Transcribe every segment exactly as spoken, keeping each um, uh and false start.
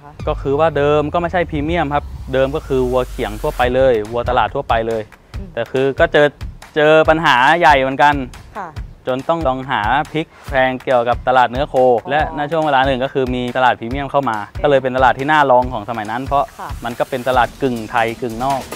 คะก็คือว่าเดิมก็ไม่ใช่พรีเมียมครับเดิมก็คือวัวเขียงทั่วไปเลยวัวตลาดทั่วไปเลยแต่คือก็เจอเจอปัญหาใหญ่เหมือนกันจนต้องลองหาพลิกแพงเกี่ยวกับตลาดเนื้อโคและในช่วงเวลาหนึ่งก็คือมีตลาดพรีเมียมเข้ามาก็เลยเป็นตลาดที่น่าลองของสมัยนั้นเพราะมันก็เป็นตลาดกึ่งไทยกึ่งนอก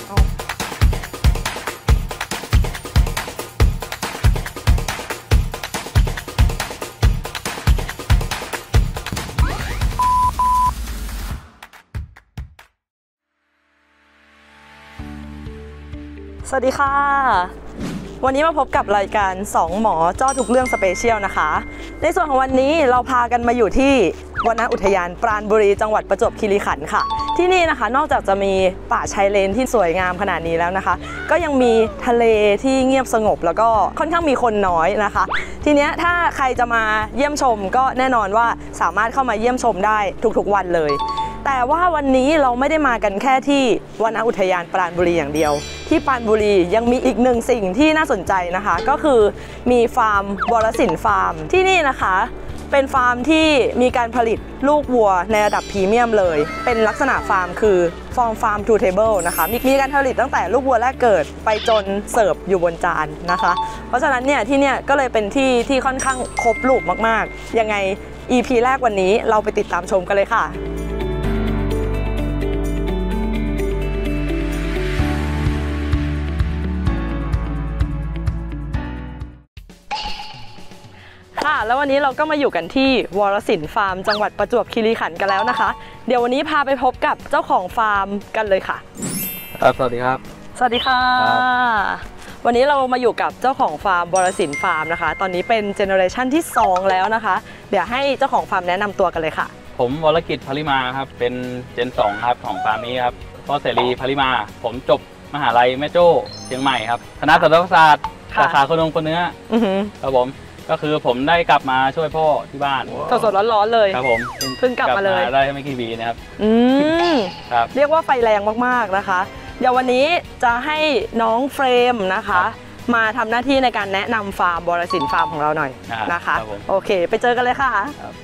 สวัสดีค่ะวันนี้มาพบกับรายการสองหมอเจ้าทุกเรื่องสเปเชียลนะคะในส่วนของวันนี้เราพากันมาอยู่ที่วรรณอุทยานปราณบุรีจังหวัดประจวบคีรีขันธ์ค่ะที่นี่นะคะนอกจากจะมีป่าชายเลนที่สวยงามขนาดนี้แล้วนะคะก็ยังมีทะเลที่เงียบสงบแล้วก็ค่อนข้างมีคนน้อยนะคะทีนี้ถ้าใครจะมาเยี่ยมชมก็แน่นอนว่าสามารถเข้ามาเยี่ยมชมได้ทุกๆวันเลยแต่ว่าวันนี้เราไม่ได้มากันแค่ที่วรรณอุทยานปราณบุรีอย่างเดียวที่ปราณบุรียังมีอีกหนึ่งสิ่งที่น่าสนใจนะคะก็คือมีฟาร์มวรสินฟาร์มที่นี่นะคะเป็นฟาร์มที่มีการผลิตลูกวัวในระดับพรีเมียมเลยเป็นลักษณะฟาร์มคือฟอร์มฟาร์มทูเทเบิลนะคะมีมีการผลิตตั้งแต่ลูกวัวแรกเกิดไปจนเสิร์ฟอยู่บนจานนะคะเพราะฉะนั้นเนี่ยที่เนี่ยก็เลยเป็นที่ที่ค่อนข้างครบลูกมากๆยังไง อี พี แรกวันนี้เราไปติดตามชมกันเลยค่ะค่ะแล้ววันนี้เราก็มาอยู่กันที่วรสินฟาร์มจังหวัดประจวบคีรีขันธ์กันแล้วนะคะเดี๋ยววันนี้พาไปพบกับเจ้าของฟาร์มกันเลยค่ะครับสวัสดีครับสวัสดีค่ะวันนี้เรามาอยู่กับเจ้าของฟาร์มวรสินฟาร์มนะคะตอนนี้เป็นเจเนอเรชันที่สองแล้วนะคะเดี๋ยวให้เจ้าของฟาร์มแนะนำตัวกันเลยค่ะผมวรกิจ พริมาครับเป็นเจนสองครับของฟาร์มนี้ครับพ่อเสรี พริมาผมจบมหาลัยแม่โจ้เชียงใหม่ครับคณะสัตวศาสตร์สาขาคนนงคนเนื้อครับผมก็คือผมได้กลับมาช่วยพ่อที่บ้านสดๆร้อนๆเลยครับผมเพิ่งกลับมาเลยได้ไม่กี่ปีนะครับอืมครับเรียกว่าไฟแรงมากๆนะคะเดี๋ยววันนี้จะให้น้องเฟรมนะคะมาทำหน้าที่ในการแนะนำฟาร์มวรสินฟาร์มของเราหน่อยนะคะโอเคไปเจอกันเลยค่ะ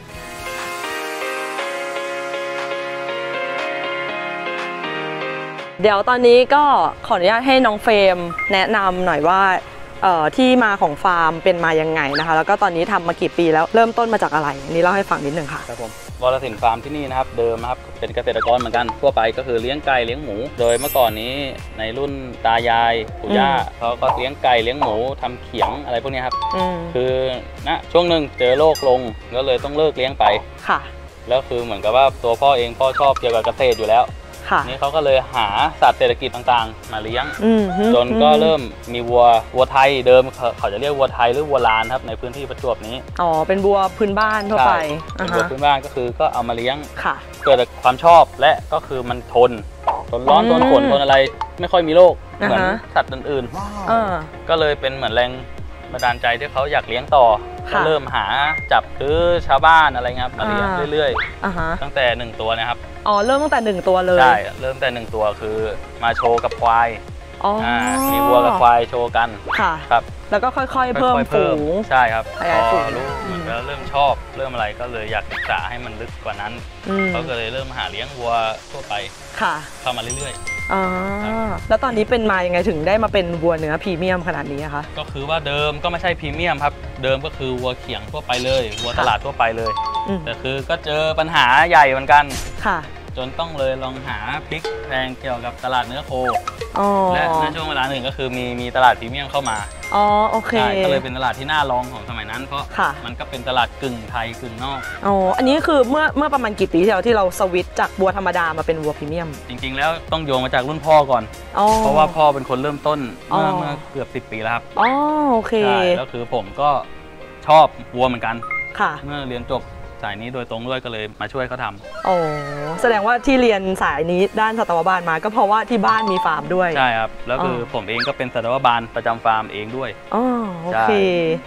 เดี๋ยวตอนนี้ก็ขออนุญาตให้น้องเฟรมแนะนำหน่อยว่าที่มาของฟาร์มเป็นมายังไงนะคะแล้วก็ตอนนี้ทำมากี่ปีแล้วเริ่มต้นมาจากอะไรอันนี้เล่าให้ฟังนิดหนึ่งค่ะครับผมวรสินฟาร์มที่นี่นะครับเดิมนะครับเป็นเกษตรกรเหมือนกันทั่วไปก็คือเลี้ยงไก่เลี้ยงหมูโดยเมื่อก่อนนี้ในรุ่นตายายปู่ย่าเขาก็เลี้ยงไก่เลี้ยงหมูทำเขียงอะไรพวกนี้ครับคือณช่วงหนึ่งเจอโรคลงก็เลยต้องเลิกเลี้ยงไปค่ะแล้วคือเหมือนกับว่าตัวพ่อเองพ่อชอบเกี่ยวกับเกษตรอยู่แล้วนี่เขาก็เลยหาสัตว์เศรษฐกิจต่างๆมาเลี้ยงจนก็เริ่มมีวัววัวไทยเดิมเขาจะเรียกวัวไทยหรือวัวลานครับในพื้นที่ประจวบนี้อ๋อเป็นวัวพื้นบ้านทั่วไปเป็นวัวพื้นบ้านก็คือก็เอามาเลี้ยงเกิดจากความชอบและก็คือมันทนทนร้อนทนฝนทนอะไรไม่ค่อยมีโรคเหมือนสัตว์อื่นๆก็เลยเป็นเหมือนแรงบันดาลใจที่เขาอยากเลี้ยงต่อก็เริ่มหาจับซื้อชาวบ้านอะไรเงี้ยมาเลี้ยงเรื่อยๆตั้งแต่หนึ่งตัวนะครับอ๋อเริ่มตั้งแต่หนึ่งตัวเลยใช่เริ่มแต่หนึ่งตัวคือมาโชว์กับควายมีวัวกับควายโชว์กันค่ะครับแล้วก็ค่อยๆเพิ่มฝูงใช่ครับพอรู้เหมือนแล้วเริ่มชอบเริ่มอะไรก็เลยอยากศึกษาให้มันลึกกว่านั้นเขาก็เลยเริ่มหาเลี้ยงวัวทั่วไปค่ะเข้ามาเรื่อยๆอ๋อแล้วตอนนี้เป็นมายังไงถึงได้มาเป็นวัวเนื้อพรีเมียมขนาดนี้คะก็คือว่าเดิมก็ไม่ใช่พรีเมียมครับเดิมก็คือวัวเขียงทั่วไปเลยวัวตลาดทั่วไปเลยแต่คือก็เจอปัญหาใหญ่เหมือนกันค่ะจนต้องเลยลองหาพลิกแพงเกี่ยวกับตลาดเนื้อโคและในช่วงเวลาหนึ่งก็คือมีมีตลาดพรีเมียมเข้ามาอ๋อโอเคก็เลยเป็นตลาดที่น่าลองของสมัยนั้นเพราะมันก็เป็นตลาดกึ่งไทยกึ่งนอกอ๋ออันนี้คือเมื่อเมื่อประมาณกี่ปีที่เราที่เราสวิตช์จากวัวธรรมดามาเป็นวัวพรีเมียมจริงๆแล้วต้องโยงมาจากรุ่นพ่อก่อนเพราะว่าพ่อเป็นคนเริ่มต้นเมื่อเมื่อเกือบสิบปีแล้วครับอ๋อโอเคใช่แล้วคือผมก็ชอบวัวเหมือนกันค่ะเมื่อเรียนจบสายนี้โดยตรงด้วยก็เลยมาช่วยเขาทำโอ้แสดงว่าที่เรียนสายนี้ด้านสัตวบาลมาก็เพราะว่าที่บ้านมีฟาร์มด้วยใช่ครับแล้วคือผมเองก็เป็นสัตวบาลประจำฟาร์มเองด้วยอ๋อโอเค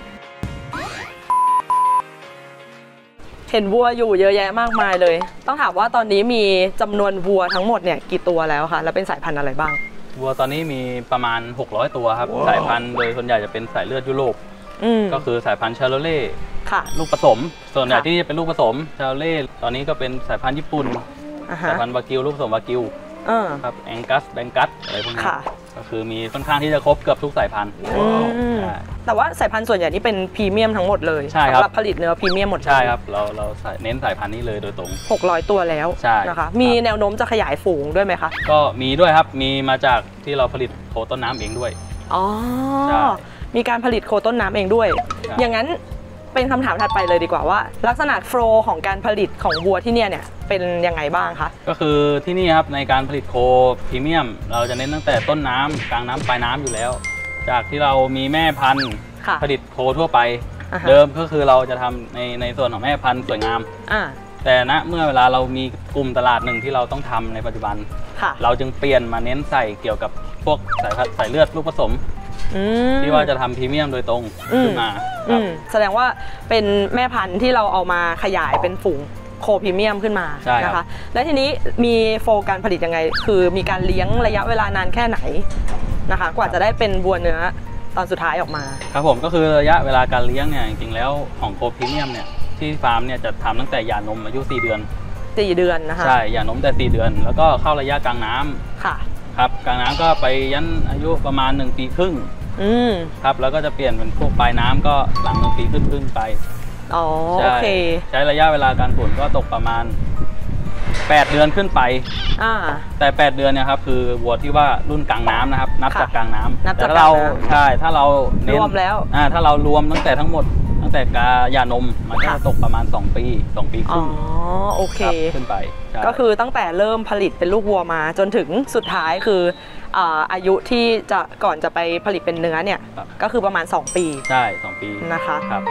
เห็นวัวอยู่เยอะแยะมากมายเลยต้องถามว่าตอนนี้มีจำนวนวัวทั้งหมดเนี่ยกี่ตัวแล้วคะแล้วเป็นสายพันธุ์อะไรบ้างวัวตอนนี้มีประมาณหกร้อยตัวครับสายพันธุ์โดยส่วนใหญ่จะเป็นสายเลือดยุโรปก็คือสายพันธุ์ชาโลเล่ลูกผสมส่วนใหญ่ที่จะเป็นลูกผสมชาโลเล่ตอนนี้ก็เป็นสายพันธุ์ญี่ปุ่นสายพันธุ์วากิวลูกผสมวากิวครับแองกัสแบงกัสอะไรพวกนี้ก็คือมีค่อนข้างที่จะครบเกือบทุกสายพันธุ์แต่ว่าสายพันธุ์ส่วนใหญ่นี่เป็นพรีเมียมทั้งหมดเลยใช่ครับสำหรับผลิตเนื้อพรีเมียมหมดใช่ครับเราเราเน้นสายพันธุ์นี้เลยโดยตรงหกร้อยตัวแล้วนะคะมีแนวโน้มจะขยายฝูงด้วยไหมคะก็มีด้วยครับมีมาจากที่เราผลิตโคต้นน้ำเองด้วยอ๋อมีการผลิตโคต้นน้ำเองด้วยอย่างนั้นเป็นคำถามถัดไปเลยดีกว่าว่าลักษณะโฟลว์ของการผลิตของวัวที่เนี่ยเนี่ยเป็นยังไงบ้างคะก็คือที่นี่ครับในการผลิตโคพรีเมียมเราจะเน้นตั้งแต่ต้นน้ำกลางน้ำปลายน้ำอยู่แล้วจากที่เรามีแม่พันธุ์ผลิตโคทั่วไปเดิมก็คือเราจะทำในในส่วนของแม่พันธุ์สวยงามแต่ณเมื่อเวลาเรามีกลุ่มตลาดหนึ่งที่เราต้องทำในปัจจุบันเราจึงเปลี่ยนมาเน้นใส่เกี่ยวกับพวกสายสายเลือดลูกผสมที่ว่าจะทำพรีเมียมโดยตรงขึ้นมาแสดงว่าเป็นแม่พันธุ์ที่เราเอามาขยายเป็นฝูงโคพรีเมียมขึ้นมานะคะและทีนี้มีโฟการผลิตยังไงคือมีการเลี้ยงระยะเวลานานแค่ไหนนะคะกว่าจะได้เป็นวัวเนื้อตอนสุดท้ายออกมาครับผมก็คือระยะเวลาการเลี้ยงเนี่ยจริงๆแล้วของโคพรีเมียมเนี่ยที่ฟาร์มเนี่ยจะทำตั้งแต่หย่านมอายุสี่เดือนสี่เดือนนะคะใช่หย่านมแต่สี่เดือนแล้วก็เข้าระยะกลางน้ำค่ะครับกลางน้ำก็ไปยันอายุประมาณหนึ่งปีครึ่งครับแล้วก็จะเปลี่ยนเป็นพวกปลายน้ำก็หลังหนึ่งปีขึ้นขึ้นไปอ๋อโอเคใช้ระยะเวลาการผลก็ตกประมาณแปดเดือนขึ้นไปแต่แปดเดือนเนี่ยครับคือวัวที่ว่ารุ่นกลางน้ำนะครับนับจากกลางน้ำแต่ถ้าเราใช่ถ้าเรารวมแล้วถ้าเรารวมตั้งแต่ทั้งหมดตั้งแต่กาหย่านมมันก็ตกประมาณสองปีสองปีครึ่งอ๋อโอเคขึ้นไปก็คือตั้งแต่เริ่มผลิตเป็นลูกวัวมาจนถึงสุดท้ายคืออายุที่จะก่อนจะไปผลิตเป็นเนื้อเนี่ยก็คือประมาณสองปีใช่สองปีนะคะครับ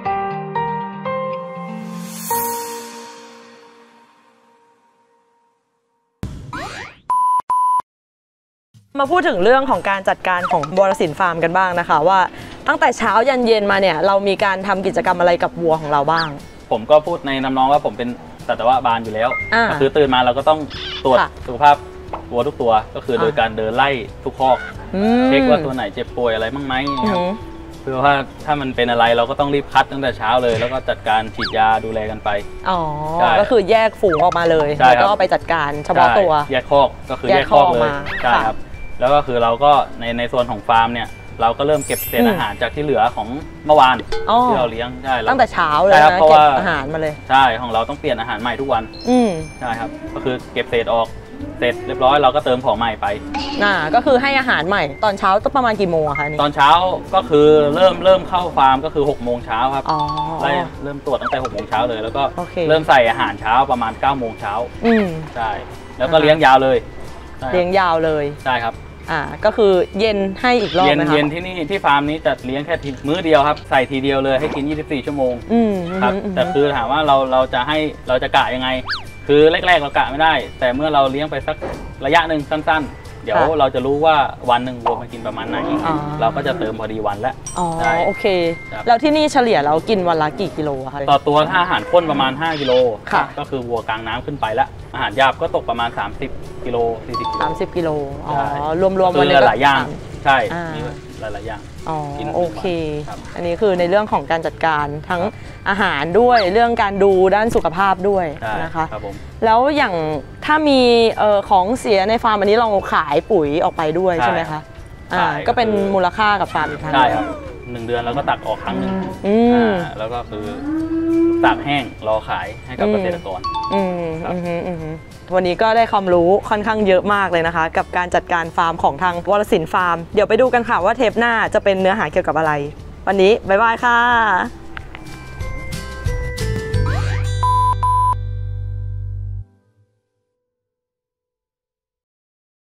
มาพูดถึงเรื่องของการจัดการของวรสินฟาร์มกันบ้างนะคะว่าตั้งแต่เช้ายันเย็นมาเนี่ยเรามีการทำกิจกรรมอะไรกับวัวของเราบ้างผมก็พูดในน้ำน้องว่าผมเป็นสัตวบาลอยู่แล้วก็คือตื่นมาเราก็ต้องตรวจสุขภาพวัวทุกตัวก็คือโดยการเดินไล่ทุกคอกเช็คว่าตัวไหนเจ็บป่วยอะไรบ้างไหมเพื่อว่าถ้ามันเป็นอะไรเราก็ต้องรีบคัดตั้งแต่เช้าเลยแล้วก็จัดการฉีดยาดูแลกันไปอ๋อก็คือแยกฝูงออกมาเลยแล้วก็ไปจัดการเฉพาะตัวแยกคอกก็คือแยกคอกเลยใช่ครับแล้วก็คือเราก็ในในส่วนของฟาร์มเนี่ยเราก็เริ่มเก็บเศษอาหารจากที่เหลือของเมื่อวานที่เราเลี้ยงใช่ตั้งแต่เช้าเลยนะเก็บอาหารมาเลยใช่ของเราต้องเปลี่ยนอาหารใหม่ทุกวันใช่ครับก็คือเก็บเศษออกเสร็จเรียบร้อยเราก็เติมของใหม่ไปอ่าก็คือให้อาหารใหม่ตอนเช้าต้องประมาณกี่โมงอะคะนี่ตอนเช้าก็คือเริ่มเริ่มเข้าฟาร์มก็คือหกโมงเช้าครับอ๋อเริ่มตรวจตั้งแต่หกโมงเช้าเลยแล้วก็เริ่มใส่อาหารเช้าประมาณเก้าโมงเช้าอืมใช่แล้วก็เลี้ยงยาวเลยเลี้ยงยาวเลยใช่ครับอ่าก็คือเย็นให้อีกรอบเย็นเย็นที่นี่ที่ฟาร์มนี้จะเลี้ยงแค่มื้อเดียวครับใส่ทีเดียวเลยให้กินยี่สิบสี่ชั่วโมงครับแต่คือถามว่าเราเราจะให้เราจะกะยังไงคือแรกๆเรากะไม่ได้แต่เมื่อเราเลี้ยงไปสักระยะหนึ่งสั้นๆเดี๋ยวเราจะรู้ว่าวันหนึ่งวัวมันกินประมาณไหนเราก็จะเติมพอดีวันแล้วอ๋อโอเคแล้วที่นี่เฉลี่ยเรากินวันละกี่กิโลคะต่อตัวถ้าอาหารข้นประมาณห้ากิโลก็คือวัวกลางน้ำขึ้นไปแล้วอาหารหยาบก็ตกประมาณสามสิบกิโลสี่สิบกิโลสามสิบกิโลอ๋อรวมๆวันนี้หลายอย่างใช่มีหลายๆอย่างอ๋อโอเคอันนี้คือในเรื่องของการจัดการทั้งอาหารด้วยเรื่องการดูด้านสุขภาพด้วยนะคะแล้วอย่างถ้ามีของเสียในฟาร์มอันนี้เราขายปุ๋ยออกไปด้วยใช่ไหมคะอ่าก็เป็นมูลค่ากับฟาร์มอีกครั้งใช่ครับหนึ่งเดือนเราก็ตักออกครั้งหนึ่งแล้วก็คือตากแห้งรอขายให้กับเกษตรกรวันนี้ก็ได้ความรู้ค่อนข้างเยอะมากเลยนะคะกับการจัดการฟาร์มของทางวรสินฟาร์มเดี๋ยวไปดูกันค่ะว่าเทปหน้าจะเป็นเนื้อหาเกี่ยวกับอะไรวันนี้บ๊ายบายค่ะ